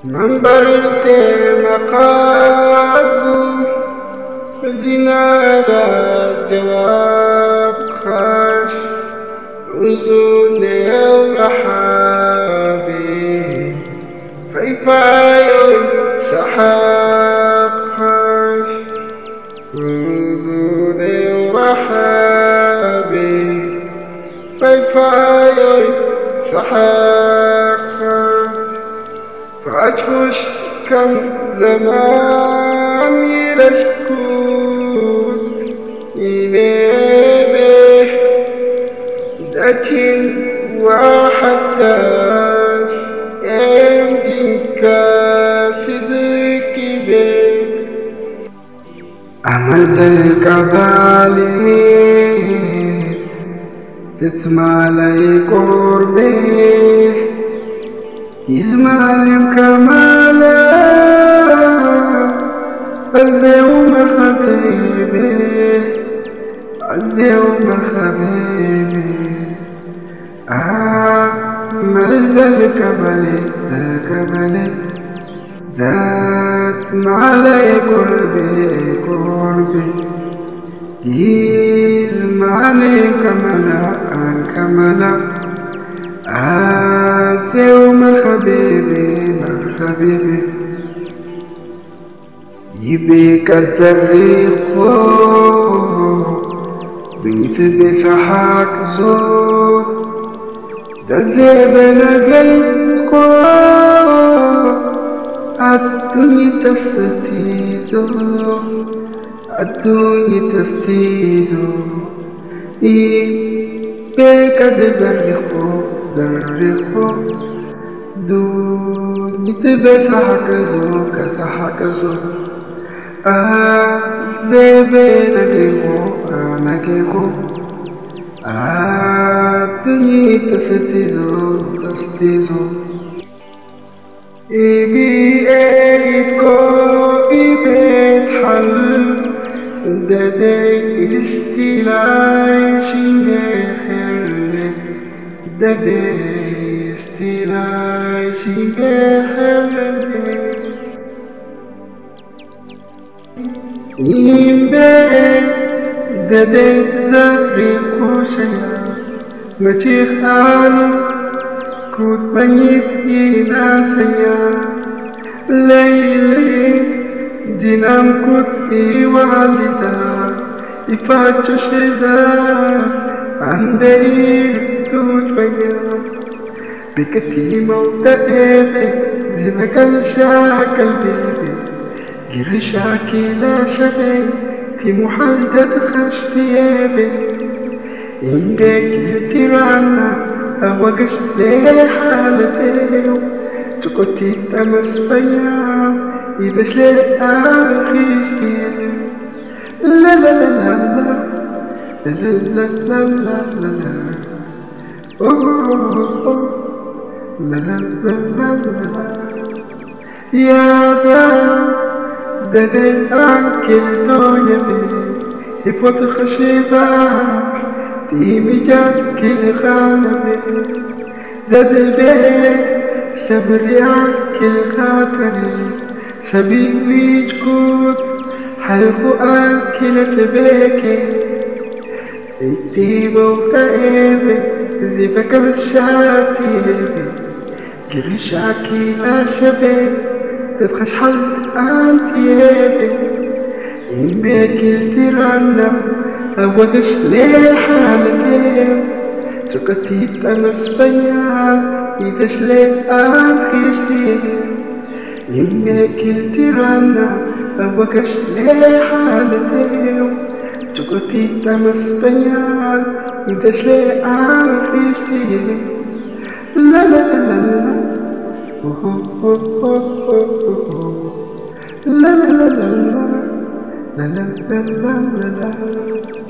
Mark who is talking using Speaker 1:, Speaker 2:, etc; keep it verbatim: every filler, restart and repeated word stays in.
Speaker 1: منبرت مقاصد دينارا جواب خاش وزون ورحابي فيفاي سحاب خاش وزون ورحابي فيفاي سحاب خاش فأجوش كم زمان يرشكون إليه لكن واحد داش يمكنك صدق بك عملت الكبالي تسمع لي قربي يسمع لي كمالا اليوم حبيبي اليوم حبيبي عمل الكبلي الكبلي ذات معلي قربي قربي يسمعني كمالا كمالا يوم حبيبي حبيبي يبيك التاريخ بيت بسحاك زور دزيبنا قلب الدنيا تستيزو الدنيا تستيزو يبيك التاريخ درخو دون بتبس حكزو كسحكزو آه زبنا كيكو أنا كيكو آه تني تستيزو تستيزو إبي إيدكو إبيت حل ددي استيلاي شنجي The day still I see in bed the day that ricochet Machihan could banit in Asaya Layli Jinam could be walida if I choose and they تتبين بكتي موت إيدي زمك الشاك البيبي غير شاكي لا شبي تي محايدة خشتي إيبي إن بيك تيرانا أوقش لي حالتي تقوتي تمس بيا إذا شلي آخيشتي لا لا لا لا لا لا لا لا لا لا Oh, oh, oh, la la la la la. Ya da, da da ankel toya be. Ifot khashiba, timi jakil khana be. Da da be, sabri ankel khatari. Sabi wijkut, halku ankelet beke. Itti bauta ebe. زيبك الشاتي قرشاكي لا شبي تدخش حل أنتي إن بيك الترانا أوقش لي حالتي تقتي تمس بيان يدش لي أنخيشتي إن بيك الترانا أوقش لي حالتي تقتي تمس بيان يدش لي أنخيشتي لا لا لا لا لا لا لا لا لا لا لا لا لا